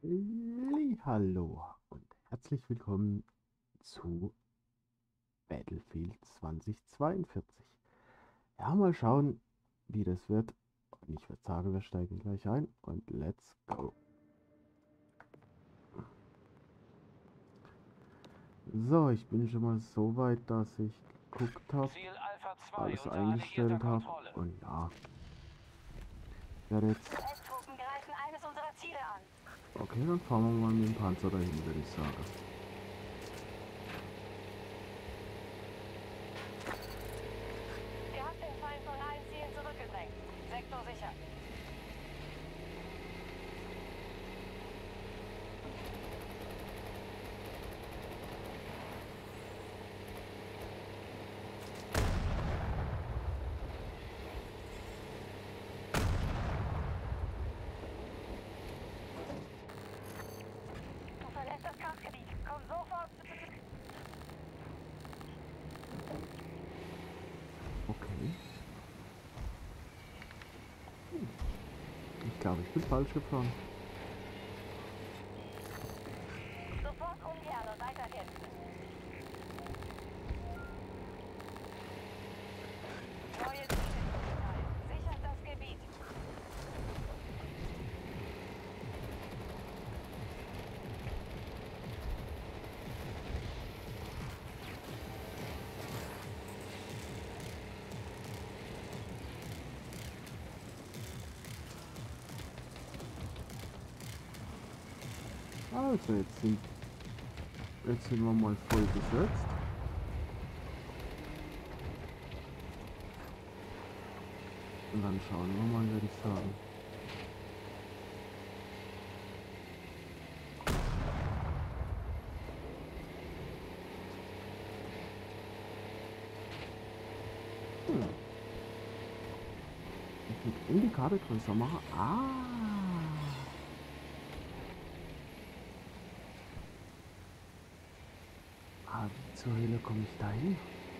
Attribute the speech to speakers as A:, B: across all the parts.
A: Hallo und herzlich willkommen zu Battlefield 2042. Ja, mal schauen, wie das wird. Und ich würde sagen, wir steigen gleich ein und let's go. So, ich bin schon mal so weit, dass ich geguckt habe,
B: Ziel Alpha 2
A: alles
B: unter alliierter
A: eingestellt habe.
B: Kontrolle.
A: Und ja, ich werde jetzt...
C: US-Truppen greifen eines unserer Ziele an.
A: Okay, dann fahren wir mal mit dem Panzer dahin, würde ich sagen.
C: Ihr habt den Feind von allen Zielen zurückgedrängt. Sektor sicher. Du verlässt das Kampfgebiet. Komm sofort zurück.
A: Okay. Ich glaube, ich bin falsch gefahren.
C: Sofort umkehren und weiterhin. Neue Ziele. Sichert das Gebiet.
A: Also, jetzt sind wir mal voll besetzt. Und dann schauen wir mal, würde ich sagen. Hm. Ich mit Indikator größer machen. Wie zur Hölle komme ich da hin?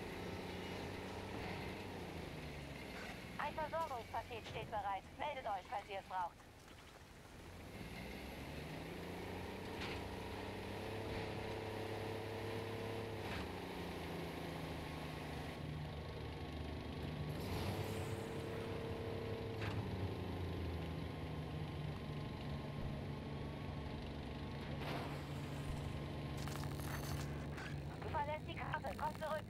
C: Ein Versorgungspaket steht bereit. Meldet euch, falls ihr es braucht. Du verlässt die Karte. Komm zurück.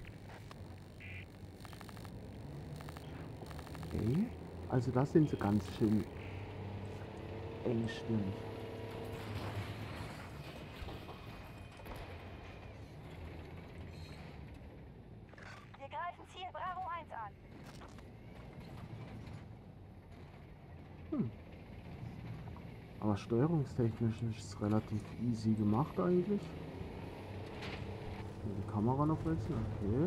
A: Okay. Also das sind sie ganz schön engstirnig.
C: Wir greifen Ziel Bravo 1 an.
A: Hm. Aber steuerungstechnisch ist es relativ easy gemacht eigentlich. Die Kamera noch wechseln, okay.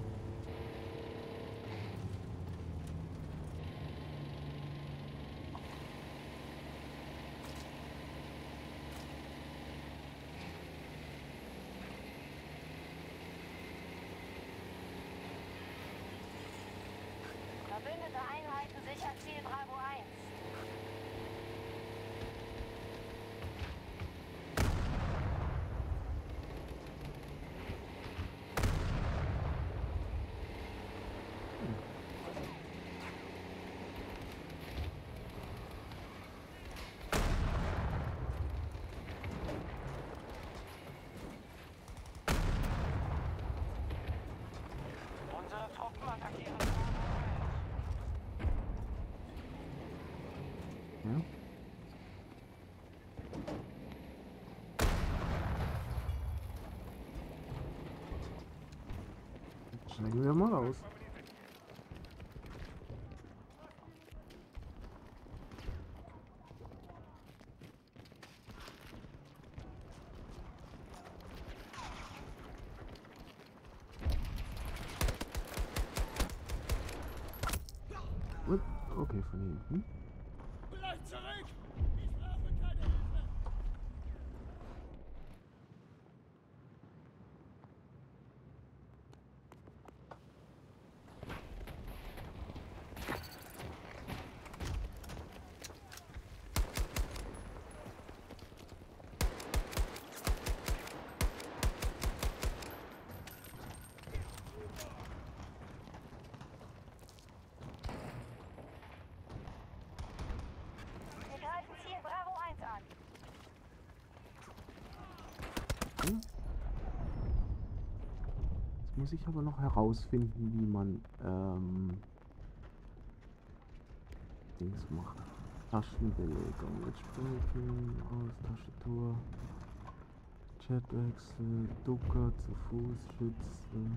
C: Verbündete Einheiten sichern Ziel Bravo 1.
B: Unsere Truppen attackieren Bravo 1.
A: Ja. Steigen wir mal aus. Und, okay, von hinten.
D: Bleibt zurück! Ich brauche keine Hilfe!
A: muss ich aber noch herausfinden, wie man Dings macht. Taschenbelegung. Mitsprechen, aus Tastatur. Chatwechsel, Ducker zu Fuß, Schützen.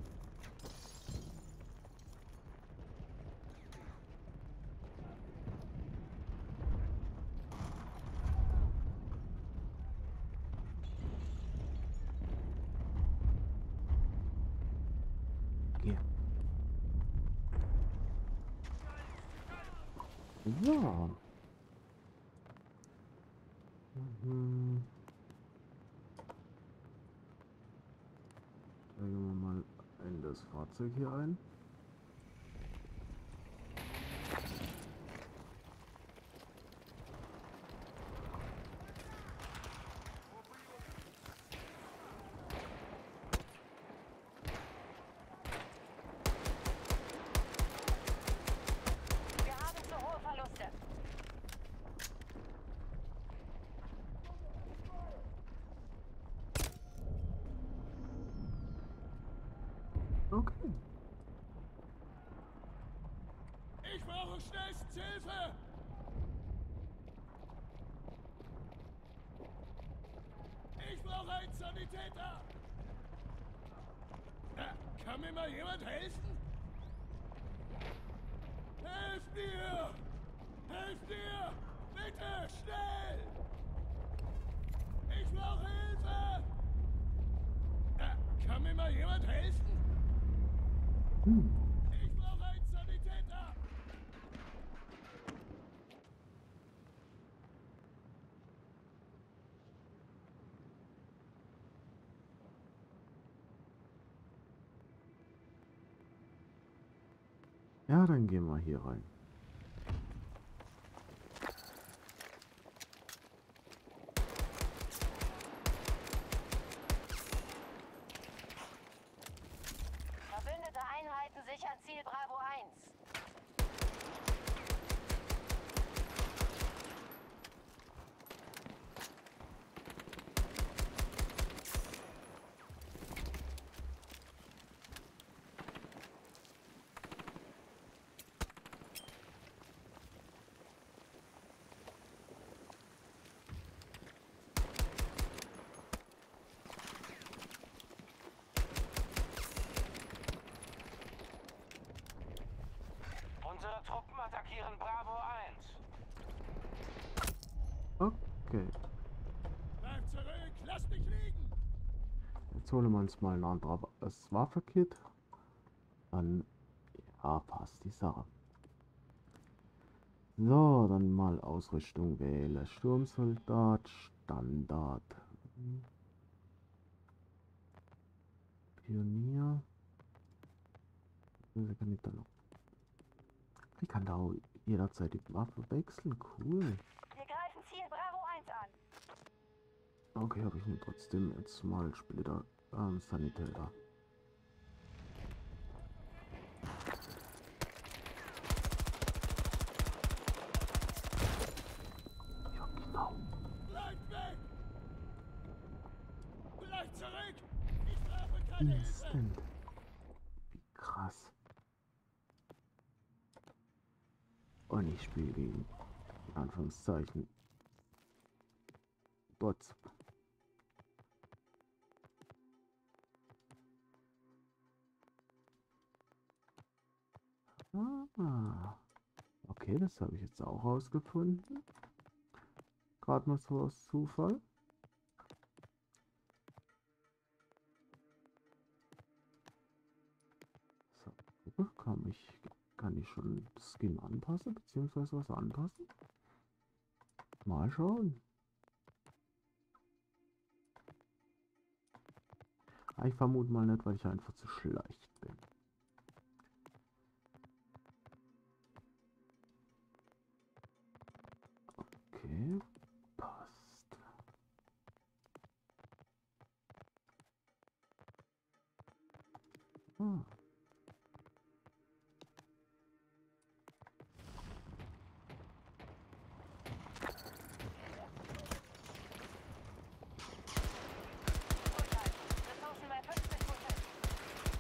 A: Okay. Ja. Mhm. Steigen wir mal in das Fahrzeug hier ein.
C: Wir haben zu hohe Verluste.
A: Okay.
D: Ich brauche schnellstens Hilfe! Ich brauche einen Sanitäter! Kann mir mal jemand helfen? Helft mir! Helft mir! Bitte, schnell! Ich brauche Hilfe! Kann mir mal jemand helfen? Ich brauche einen Sanitäter!
A: Ja, dann gehen wir hier rein.
C: Verbündete Einheiten sichern Ziel Bravo 1.
B: Unsere Truppen attackieren Bravo 1.
A: Okay.
D: Bleib zurück! Lass mich liegen!
A: Jetzt holen wir uns mal ein anderes Waffenkit. Dann, ja, passt die Sache. So, dann mal Ausrüstung wählen. Sturmsoldat, Standard. Pionier. Also kann ich da noch. Ich kann da auch jederzeit die Waffe wechseln. Cool.
C: Wir greifen Ziel Bravo 1 an.
A: Okay, habe ich nun trotzdem jetzt mal Splitter Sanitäter. Ja, genau.
D: Bleibt weg! Bleibt zurück! Ich brauche keine Hilfe!
A: Instant. Wie krass. Und ich spiele gegen, in Anführungszeichen, Bots. Ah. Okay, das habe ich jetzt auch rausgefunden. Gerade mal so aus Zufall. So, kann ich schon das Skin anpassen, beziehungsweise was anpassen? Mal schauen. Ich vermute mal nicht, weil ich einfach zu schlecht bin. Okay, passt. Ah.
C: Ressourcen bei 50%.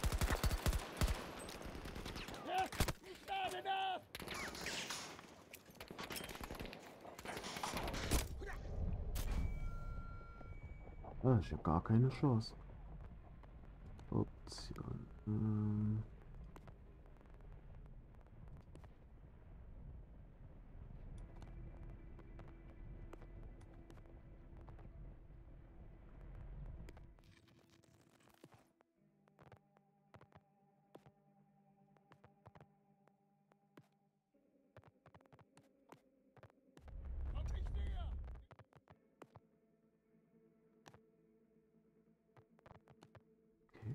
A: Ich habe gar keine Chance. Option.
D: Komm nicht näher!
A: Okay.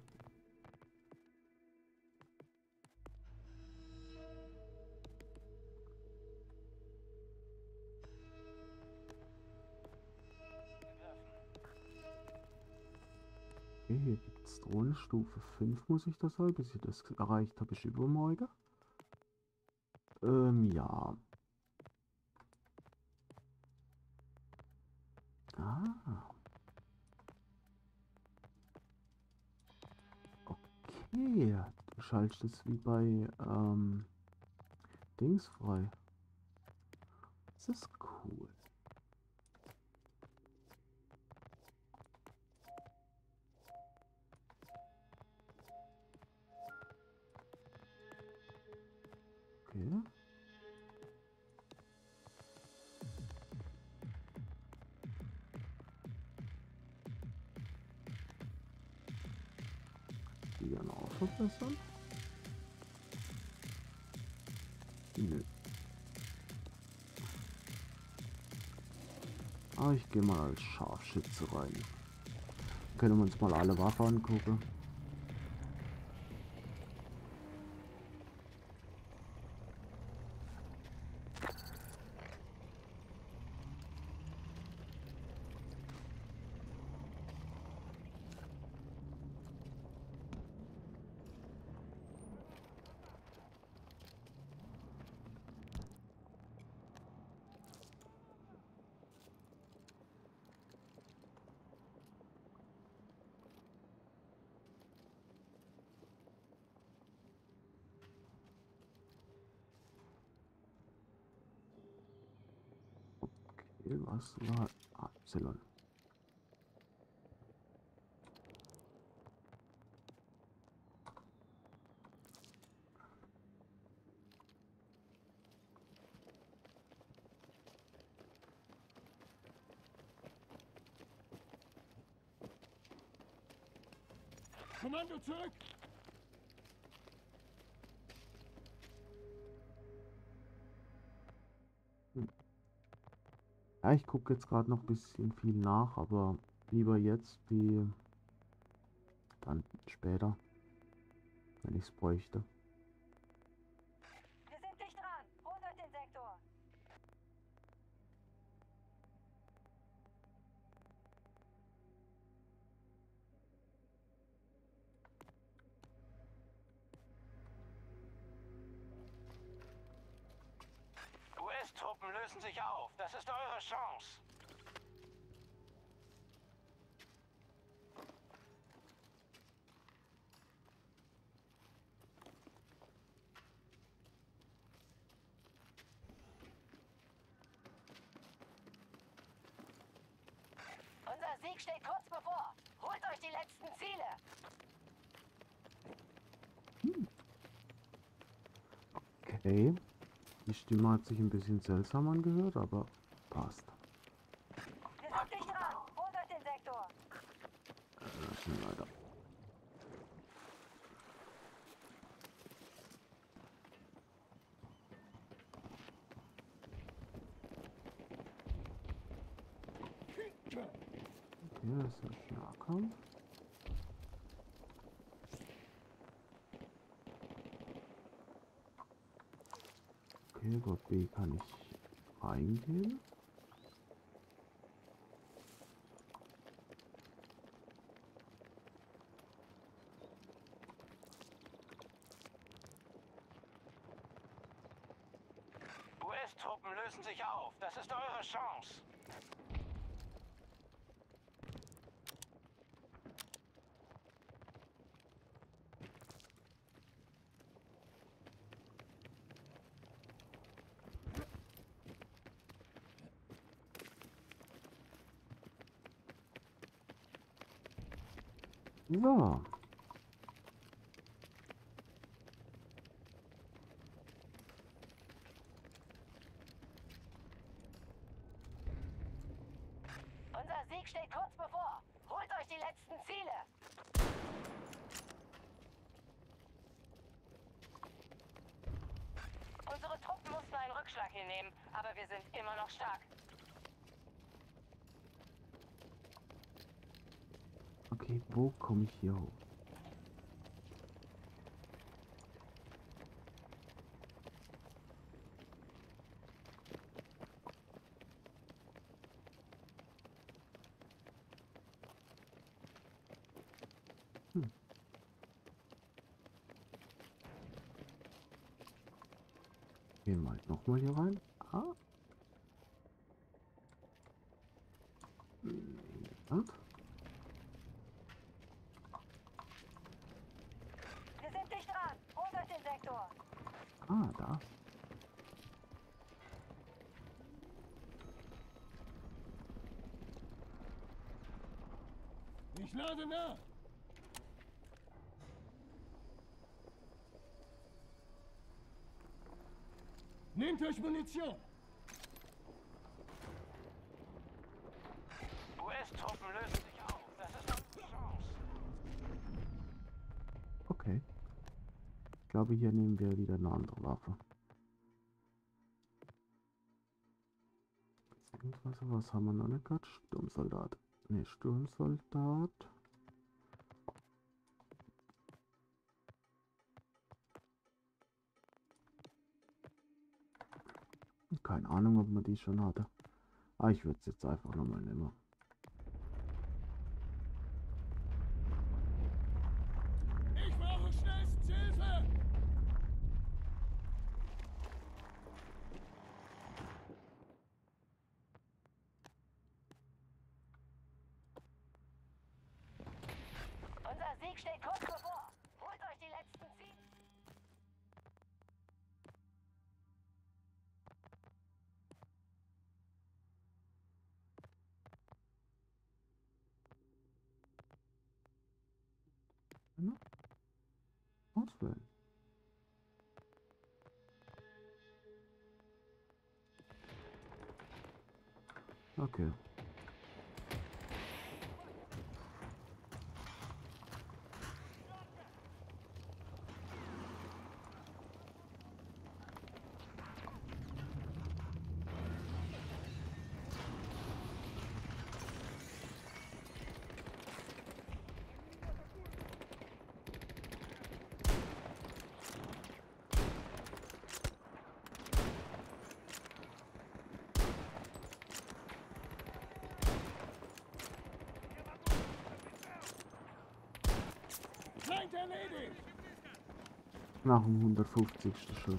A: Okay, hier gibt es Drohnenstufe 5, muss ich das sein. Bis ich das erreicht habe, ich übermorgen. Ja. Ah. Okay. Du schaltest es wie bei Dings frei. Das ist cool. Okay. Die dann auch verbessern? Nö. Aber ich gehe mal als Scharfschütze rein. Können wir uns mal alle Waffen angucken. Okay, was war Y?
D: Kommando zurück!
A: Ja, ich gucke jetzt gerade noch ein bisschen viel nach, aber lieber jetzt wie dann später, wenn ich es bräuchte.
C: Wir sind dicht dran. Holt euch den Sektor.
B: US-Truppen lösen sich auf. Das ist eure Chance.
C: Unser Sieg steht kurz bevor. Holt euch die letzten Ziele.
A: Okay, die Stimme hat sich ein bisschen seltsam angehört, aber passt.
C: Wir sind dicht dran. Holt euch den Sektor.
A: Lassen wir weiter. Okay, das ist ein Nahkampf. Okay, über B kann ich reingehen.
B: US-Truppen lösen sich auf. Das ist eure Chance.
A: So.
C: Unser Sieg steht kurz bevor. Holt euch die letzten Ziele. Unsere Truppen mussten einen Rückschlag hinnehmen, aber wir sind immer noch stark.
A: Okay, wo komme ich hier hoch? Gehen wir halt nochmal hier rein. Ah. Ja.
C: Wir sind dicht dran. Holt euch den Sektor.
A: Ah, da.
D: Ich lade nach. Nehmt euch Munition.
B: US-Truppen lösen sich auf. Das ist unsere Chance.
A: Okay. Ich glaube, hier nehmen wir wieder eine andere Waffe. Beziehungsweise, was haben wir noch nicht gehabt? Sturmsoldat. Ne, Sturmsoldat. Keine Ahnung, ob man die schon hatte. Ah, ich würde es jetzt einfach nochmal nehmen.
D: Ich brauche schnellstens Hilfe.
C: Unser Sieg steht kurz bevor. Holt euch die letzten Ziele.
A: Ne? Auswählen. Okay.
D: Feind erledigt.
A: Nach dem 150. Schuss.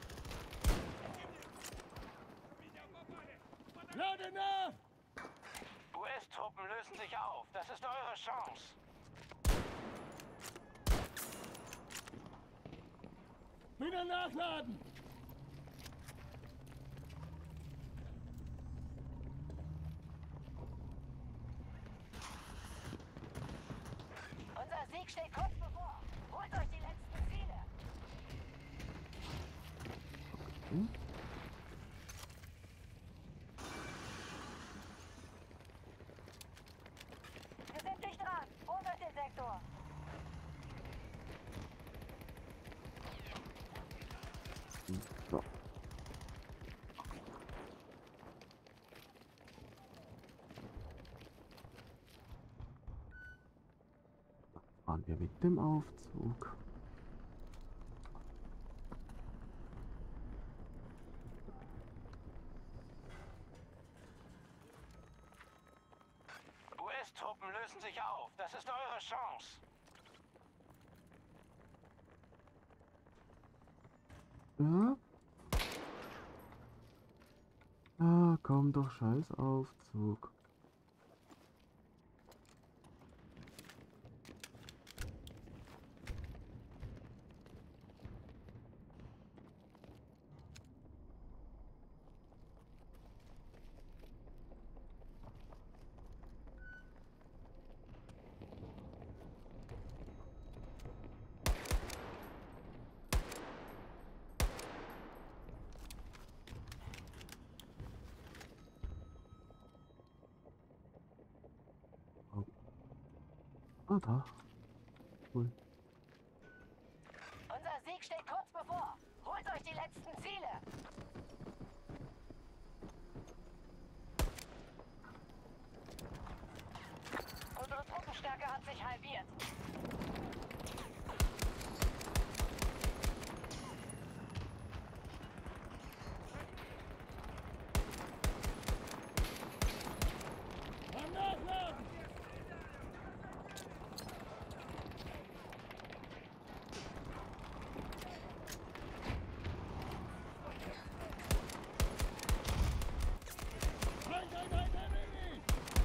D: Lade nach.
B: US-Truppen lösen sich auf. Das ist eure Chance.
D: Wieder nachladen.
C: Unser Sieg steht kurz bevor. Holt euch die letzten Ziele.
A: Okay.
C: Wir sind dicht dran. Holt euch den Sektor.
A: So. Fahren wir mit dem Aufzug.
B: US-Truppen lösen sich auf. Das ist eure Chance.
A: Ja. Ah, komm doch, scheiß Aufzug. Ah, da. Cool.
C: Unser Sieg steht kurz bevor. Holt euch die letzten Ziele. Unsere Truppenstärke hat sich halbiert.
D: Am Nachladen! Enemy!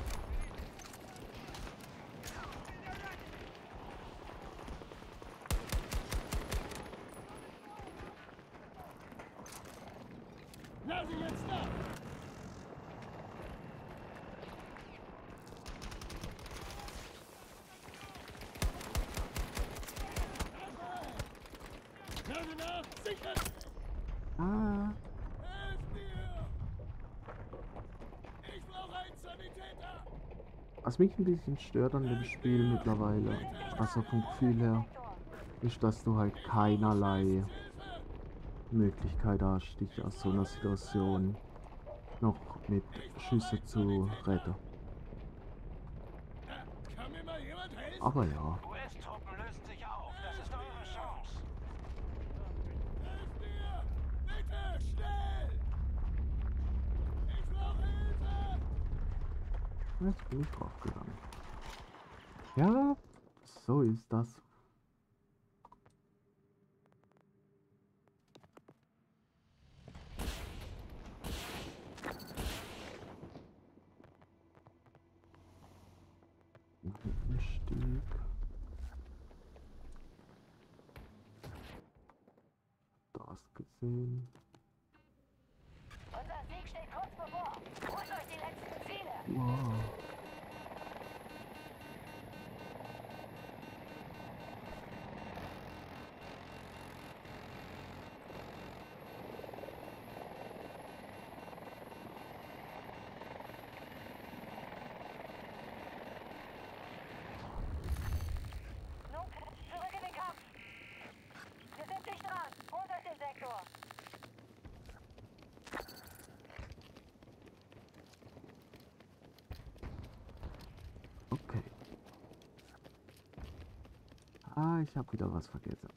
D: Lass ihn jetzt nach! Lage nach! Sicher!
A: Ah,
D: Helft mir! Ich brauche einen Sanitäter!
A: was mich ein bisschen stört an dem Spiel mittlerweile, also vom Gefühl her, ist, dass du halt keinerlei
D: Hilfe!
A: Möglichkeit hast, dich aus so einer Situation noch mit Schüsse zu retten.
D: Kann mir mal jemand helfen?
A: Aber ja,
B: US-Truppen lösen sich auf. Das ist eure Chance.
D: Helft mir! Bitte, schnell! Ich brauche Hilfe!
A: jetzt bin ich draufgegangen. Ja, so ist das. Stieg. Das gesehen.
C: Unser Sieg steht kurz bevor. Holt euch die letzten Ziele.
A: Wow.
C: Nun zurück in den Kampf. Wir sind dicht dran. Holt euch den Sektor.
A: Okay. Ah, ich habe wieder was vergessen.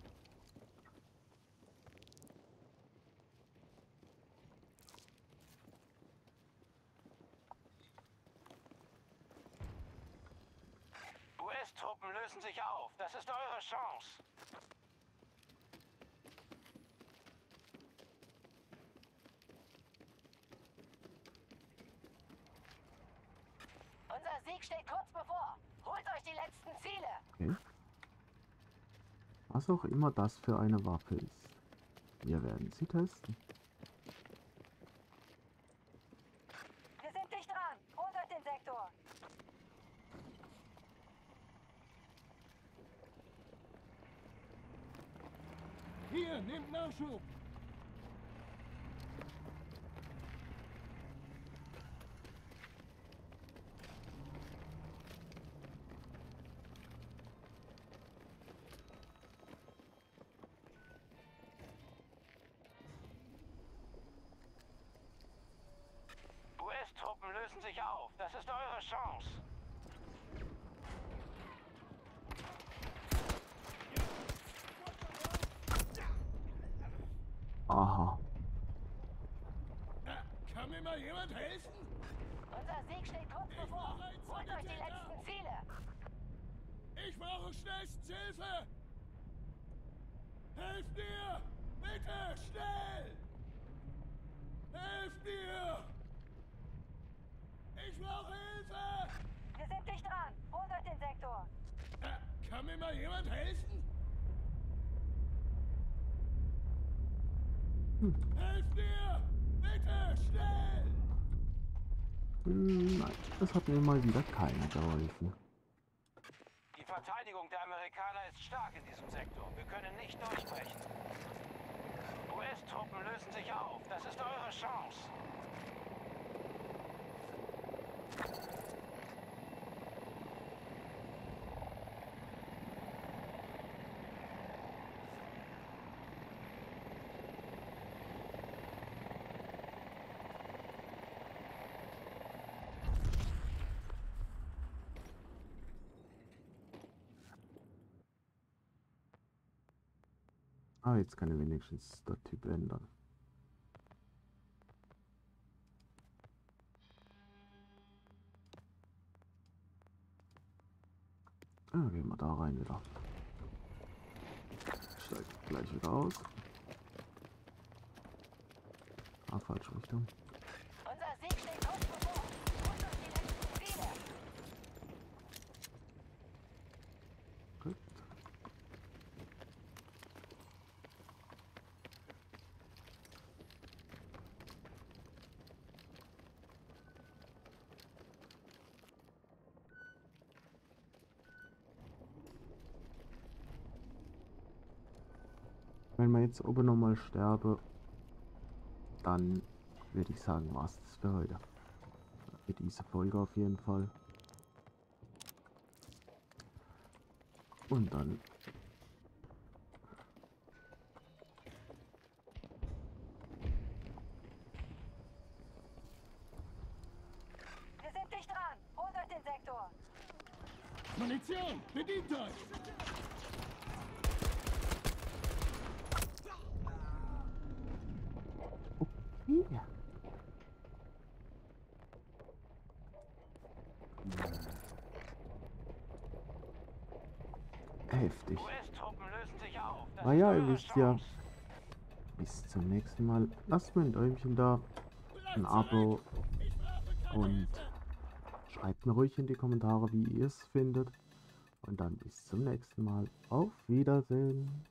B: US-Truppen lösen sich auf. Das ist eure Chance.
C: Unser Sieg steht kurz bevor. Holt euch die letzten Ziele.
A: Okay. Was auch immer das für eine Waffe ist. Wir werden sie testen.
C: Wir sind dicht dran. Holt euch den Sektor.
D: Hier, nehmt Nachschub!
B: US-Truppen lösen sich auf. Das ist eure Chance.
A: Aha.
D: Kann mir mal jemand helfen?
C: Unser Sieg steht kurz bevor. Holt euch die letzten Ziele.
D: Ich brauche schnellstens Hilfe! Helft mir! Bitte, schnell! Helft mir! Ich brauche Hilfe!
C: Wir sind dicht dran. Holt euch den Sektor.
D: Kann mir mal jemand helfen? Helft mir! Bitte, schnell!
A: Nein, das hat mir mal wieder keiner geholfen.
B: Die Verteidigung der Amerikaner ist stark in diesem Sektor. Wir können nicht durchbrechen. US-Truppen lösen sich auf. Das ist eure Chance.
A: Ah, jetzt kann er wenigstens der Typ ändern. Ah, gehen wir da rein wieder. Steigt gleich wieder aus. Ah, falsche Richtung.
C: Unser Sieg steht kurz bevor. Holt uns die letzten Ziele.
A: Gut. Wenn wir jetzt oben nochmal sterbe, dann würde ich sagen, war's das für heute. Für diese Folge auf jeden Fall. Und dann
C: Wir sind dicht dran. Holt euch den Sektor.
D: Munition! Bedient euch!
A: hier. Heftig.
B: US-Truppen lösen sich auf. Das
A: Ah
B: ist
A: ja, ihr
B: eure
A: wisst ja.
B: Chance.
A: Bis zum nächsten Mal. Lasst mir ein Däumchen da, ein Abo und schreibt mir ruhig in die Kommentare, wie ihr es findet. Und dann bis zum nächsten Mal. Auf Wiedersehen.